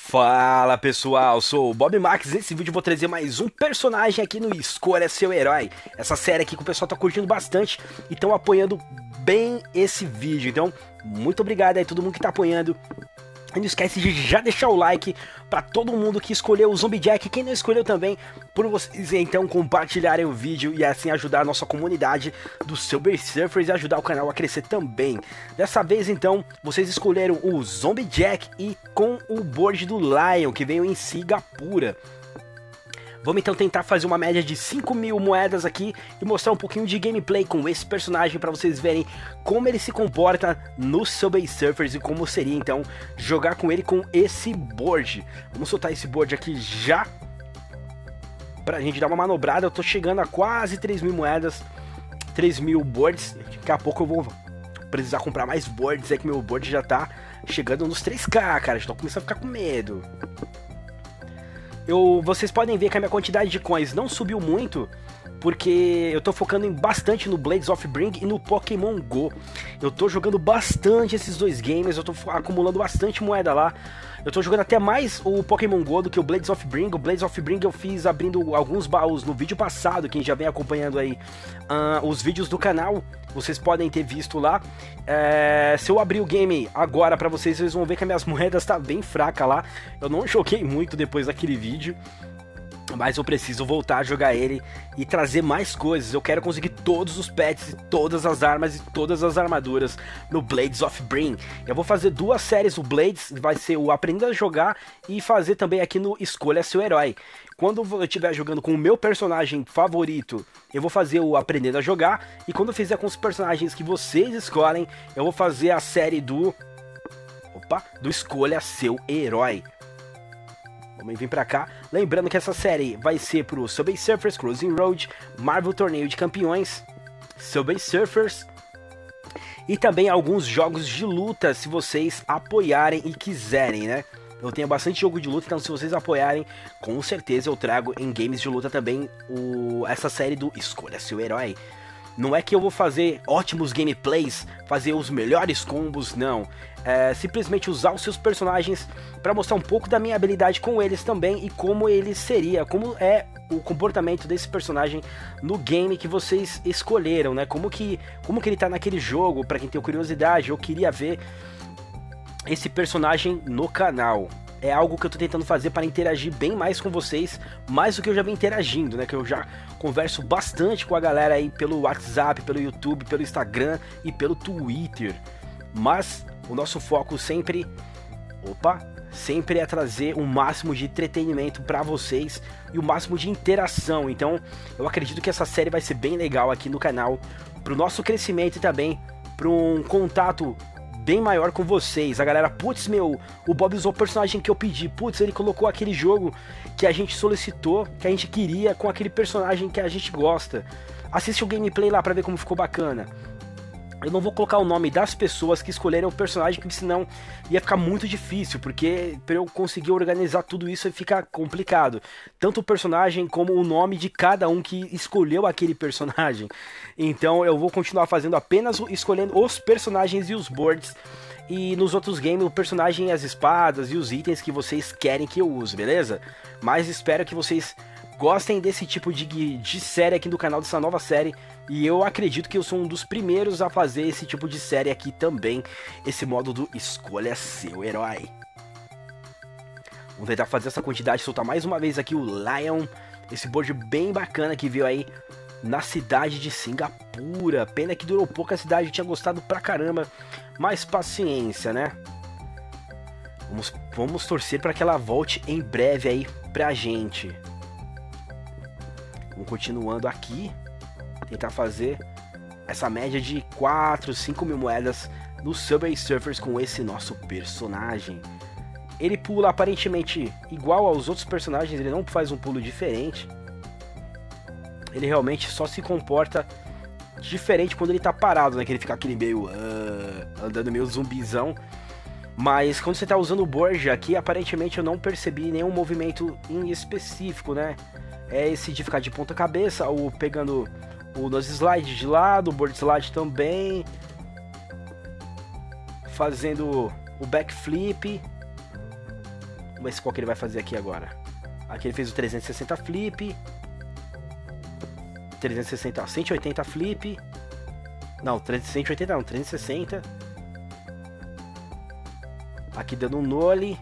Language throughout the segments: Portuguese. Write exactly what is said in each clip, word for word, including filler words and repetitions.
Fala pessoal, sou o Bob Max. Nesse vídeo eu vou trazer mais um personagem aqui no Escolha Seu Herói. Essa série aqui que o pessoal tá curtindo bastante e estão apoiando bem esse vídeo. Então, muito obrigado aí todo mundo que tá apoiando. E não esquece de já deixar o like para todo mundo que escolheu o Zombie Jack. Quem não escolheu também, por vocês então compartilharem o vídeo e assim ajudar a nossa comunidade do Subway Surfers e ajudar o canal a crescer também. Dessa vez então, vocês escolheram o Zombie Jack e com o board do Lion, que veio em Singapura. Vamos então tentar fazer uma média de cinco mil moedas aqui e mostrar um pouquinho de gameplay com esse personagem para vocês verem como ele se comporta no Subway Surfers e como seria então jogar com ele com esse board. Vamos soltar esse board aqui já pra gente dar uma manobrada. Eu tô chegando a quase três mil moedas, três mil boards. Daqui a pouco eu vou precisar comprar mais boards, é que meu board já tá chegando nos três K, cara. Já tô começando a ficar com medo. Eu, vocês podem ver que a minha quantidade de coins não subiu muito, porque eu tô focando em bastante no Blades of Bring e no Pokémon Go. Eu tô jogando bastante esses dois games, eu tô acumulando bastante moeda lá. Eu tô jogando até mais o Pokémon Go do que o Blades of Bring. O Blades of Bring eu fiz abrindo alguns baús no vídeo passado, quem já vem acompanhando aí uh, os vídeos do canal, vocês podem ter visto lá. É, se eu abrir o game agora pra vocês, vocês vão ver que as minhas moedas tá bem fraca lá. Eu não joguei muito depois daquele vídeo, mas eu preciso voltar a jogar ele e trazer mais coisas. Eu quero conseguir todos os pets, todas as armas e todas as armaduras no Blades of Bring. Eu vou fazer duas séries do Blades, vai ser o Aprenda a Jogar e fazer também aqui no Escolha Seu Herói. Quando eu estiver jogando com o meu personagem favorito, eu vou fazer o Aprendendo a Jogar. E quando eu fizer com os personagens que vocês escolhem, eu vou fazer a série do... Opa! Do Escolha Seu Herói. Vamos vir pra cá. Lembrando que essa série vai ser pro Subway Surfers, Cruising Road, Marvel Torneio de Campeões, Subway Surfers e também alguns jogos de luta, se vocês apoiarem e quiserem, né? Eu tenho bastante jogo de luta, então se vocês apoiarem, com certeza eu trago em games de luta também o, essa série do Escolha Seu Herói. Não é que eu vou fazer ótimos gameplays, fazer os melhores combos, não. É simplesmente usar os seus personagens para mostrar um pouco da minha habilidade com eles também e como ele seria, como é o comportamento desse personagem no game que vocês escolheram, né? Como que, como que ele tá naquele jogo, para quem tem curiosidade, eu queria ver esse personagem no canal. É algo que eu tô tentando fazer para interagir bem mais com vocês, mais do que eu já venho interagindo, né? Que eu já converso bastante com a galera aí pelo WhatsApp, pelo YouTube, pelo Instagram e pelo Twitter. Mas o nosso foco sempre, opa, sempre é trazer o máximo de entretenimento para vocês e o máximo de interação. Então, eu acredito que essa série vai ser bem legal aqui no canal, pro nosso crescimento e também para um contato bem maior com vocês. A galera, putz, meu, o Bob usou o personagem que eu pedi, putz, ele colocou aquele jogo que a gente solicitou, que a gente queria, com aquele personagem que a gente gosta. Assiste o gameplay lá pra ver como ficou bacana. Eu não vou colocar o nome das pessoas que escolheram o personagem, porque senão ia ficar muito difícil, porque para eu conseguir organizar tudo isso fica complicado. Tanto o personagem como o nome de cada um que escolheu aquele personagem. Então eu vou continuar fazendo apenas escolhendo os personagens e os boards. E nos outros games o personagem, as espadas e os itens que vocês querem que eu use, beleza? Mas espero que vocês gostem desse tipo de, de série aqui do canal, dessa nova série. E eu acredito que eu sou um dos primeiros a fazer esse tipo de série aqui também. Esse modo do Escolha Seu Herói. Vamos tentar fazer essa quantidade, soltar mais uma vez aqui o Lion. Esse board bem bacana que veio aí na cidade de Singapura. Pena que durou pouco a cidade, eu tinha gostado pra caramba. Mas paciência, né? Vamos, vamos torcer para que ela volte em breve aí pra gente. Vamos continuando aqui. Tentar fazer essa média de quatro, cinco mil moedas no Subway Surfers com esse nosso personagem. Ele pula aparentemente igual aos outros personagens, ele não faz um pulo diferente. Ele realmente só se comporta diferente quando ele tá parado, né? Que ele fica aquele meio... Uh, andando meio zumbizão. Mas quando você tá usando o board aqui, aparentemente eu não percebi nenhum movimento em específico, né? É esse de ficar de ponta cabeça, ou pegando o nose slide de lado, o board slide também, fazendo o backflip, Vamos ver qual que ele vai fazer aqui agora. Aqui ele fez o trezentos e sessenta flip. trezentos e sessenta, cento e oitenta flip. Não, cento e oitenta não, trezentos e sessenta. Aqui dando um nole.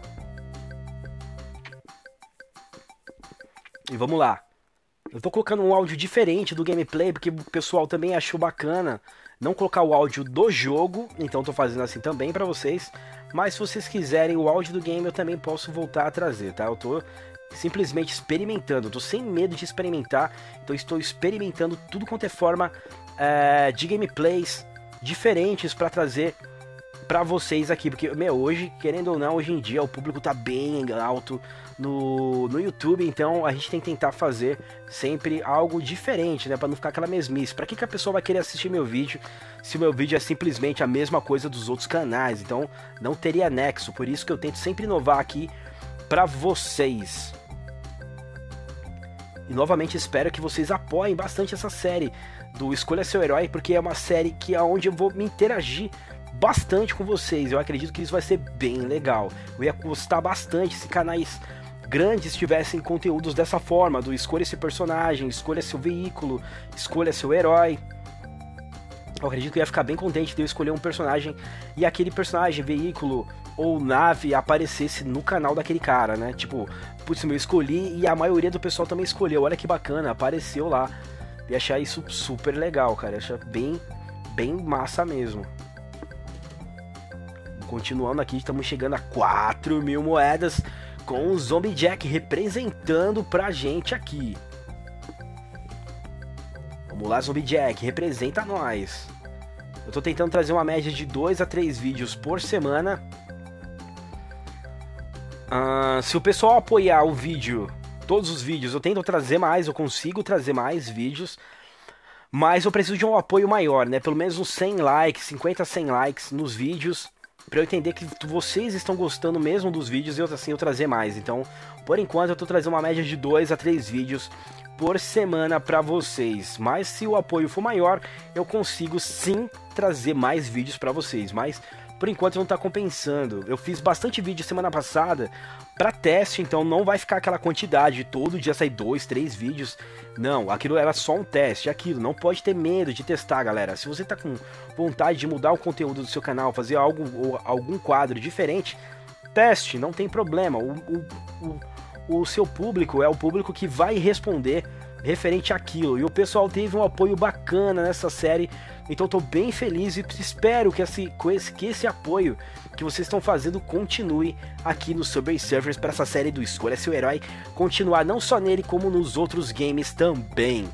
E vamos lá. Eu tô colocando um áudio diferente do gameplay, porque o pessoal também achou bacana não colocar o áudio do jogo, então tô fazendo assim também pra vocês. Mas se vocês quiserem o áudio do game, eu também posso voltar a trazer, tá? Eu tô simplesmente experimentando, eu tô sem medo de experimentar, então estou experimentando tudo quanto é forma é, de gameplays diferentes pra trazer pra vocês aqui, porque, meu, hoje, querendo ou não, hoje em dia o público tá bem alto no, no YouTube, então a gente tem que tentar fazer sempre algo diferente, né, pra não ficar aquela mesmice. Pra que que a pessoa vai querer assistir meu vídeo se o meu vídeo é simplesmente a mesma coisa dos outros canais? Então não teria nexo, por isso que eu tento sempre inovar aqui pra vocês. E novamente espero que vocês apoiem bastante essa série do Escolha Seu Herói, porque é uma série que é onde eu vou me interagir bastante com vocês. Eu acredito que isso vai ser bem legal. Eu ia gostar bastante se canais grandes tivessem conteúdos dessa forma, do escolha esse personagem, escolha seu veículo, escolha seu herói. Eu acredito que eu ia ficar bem contente de eu escolher um personagem e aquele personagem, veículo ou nave aparecesse no canal daquele cara, né? Tipo, putz, eu escolhi e a maioria do pessoal também escolheu. Olha que bacana, apareceu lá. E achar isso super legal, cara. Eu achar bem, bem massa mesmo. Continuando aqui, estamos chegando a quatro mil moedas com o Zombie Jack representando pra gente aqui. Vamos lá, Zombie Jack, representa nós. Eu tô tentando trazer uma média de dois a três vídeos por semana. Uh, se o pessoal apoiar o vídeo, todos os vídeos, eu tento trazer mais, eu consigo trazer mais vídeos. Mas eu preciso de um apoio maior, né? Pelo menos uns cem likes, cinquenta a cem likes nos vídeos, pra eu entender que vocês estão gostando mesmo dos vídeos e eu, assim, eu trazer mais. Então, por enquanto, eu tô trazendo uma média de dois a três vídeos por semana pra vocês. Mas se o apoio for maior, eu consigo sim trazer mais vídeos pra vocês. Mas, por enquanto, não tá compensando. Eu fiz bastante vídeo semana passada pra teste, então não vai ficar aquela quantidade. Todo dia sair dois, três vídeos. Não, aquilo era só um teste. Aquilo, não pode ter medo de testar, galera. Se você tá com vontade de mudar o conteúdo do seu canal, fazer algo ou algum quadro diferente, teste, não tem problema. O, o, o, o seu público é o público que vai responder referente àquilo. E o pessoal teve um apoio bacana nessa série, então eu tô bem feliz e espero que esse, que esse apoio que vocês estão fazendo continue aqui no Subway Surfers para essa série do Escolha Seu Herói continuar não só nele como nos outros games também.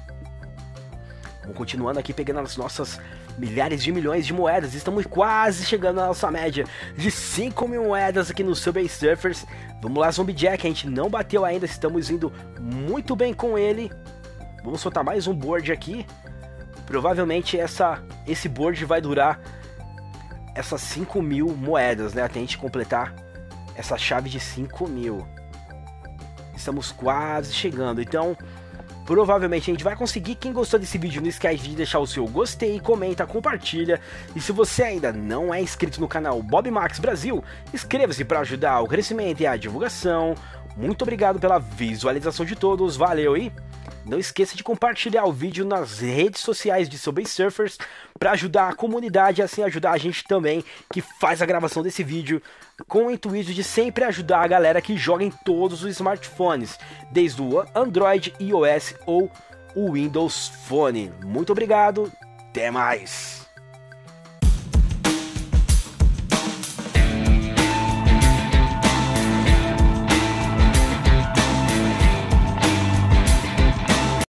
Vamos continuando aqui pegando as nossas milhares de milhões de moedas. Estamos quase chegando à nossa média de cinco mil moedas aqui no Subway Surfers. Vamos lá, Zombie Jack, a gente não bateu ainda, estamos indo muito bem com ele. Vamos soltar mais um board aqui. Provavelmente essa, esse board vai durar essas cinco mil moedas, né? Até a gente completar essa chave de cinco mil. Estamos quase chegando, então provavelmente a gente vai conseguir. Quem gostou desse vídeo, não esquece de deixar o seu gostei, comenta, compartilha. E se você ainda não é inscrito no canal Bob Max Brasil, inscreva-se para ajudar o crescimento e a divulgação. Muito obrigado pela visualização de todos, valeu e não esqueça de compartilhar o vídeo nas redes sociais de Subway Surfers para ajudar a comunidade e assim ajudar a gente também que faz a gravação desse vídeo, com o intuito de sempre ajudar a galera que joga em todos os smartphones, desde o Android, iOS ou o Windows Phone. Muito obrigado, até mais!